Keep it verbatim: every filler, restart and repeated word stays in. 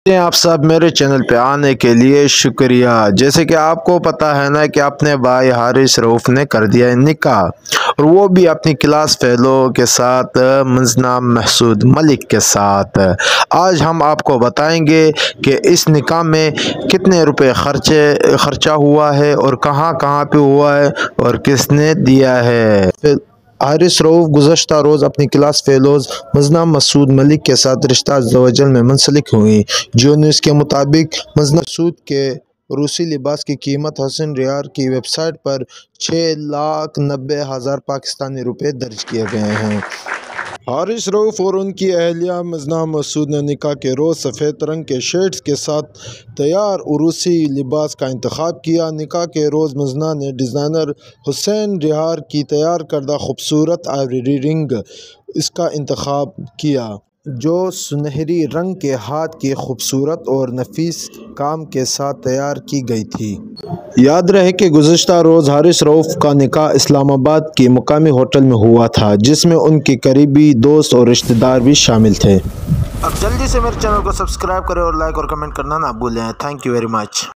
آپ سب میرے چینل پہ آنے کے لیے شکریہ۔ جیسے کہ آپ کو پتہ ہے نا کہ اپنے بھائی حارث رؤف نے کر دیا ہے نکاح، اور وہ بھی اپنی کلاس فیلو کے ساتھ، منزنہ محسود ملک کے ساتھ۔ آج ہم آپ کو بتائیں گے کہ اس نکاح میں کتنے روپے خرچے خرچہ ہوا ہے اور کہاں کہاں پہ ہوا ہے اور کس نے دیا ہے۔ حارث رؤف گزشتہ روز اپنی کلاس فیلوز منزنہ محسود ملک کے ساتھ رشتہ ازدواجل میں منسلک ہوئیں۔ جیو نیوز کے مطابق منزنہ محسود کے روسی لباس کی قیمت حسن ریار کی ویب سائٹ پر چھ لاکھ نبے ہزار پاکستانی روپے درج کیے گئے ہیں۔ حارث رؤف اور ان کی اہلیہ منزنہ محسود نے نکاح کے روز سفید رنگ کے شیڈز کے ساتھ تیار عروسی لباس کا انتخاب کیا۔ نکاح کے روز منزنہ نے ڈیزائنر حسن ریار کی تیار کردہ خوبصورت آئیوری رنگ اس کا انتخاب کیا، جو سنہری رنگ کے ہاتھ کی خوبصورت اور نفیس کام کے ساتھ تیار کی گئی تھی۔ یاد رہے کہ گزشتہ روز حارث رؤف کا نکاح اسلام آباد کی مقامی ہوٹل میں ہوا تھا، جس میں ان کے قریبی دوست اور رشتہ دار بھی شامل تھے۔ اب جلدی سے میرے چینل کو سبسکرائب کریں اور لائک اور کمنٹ کرنا نہ بھولیں۔ Thank you very much.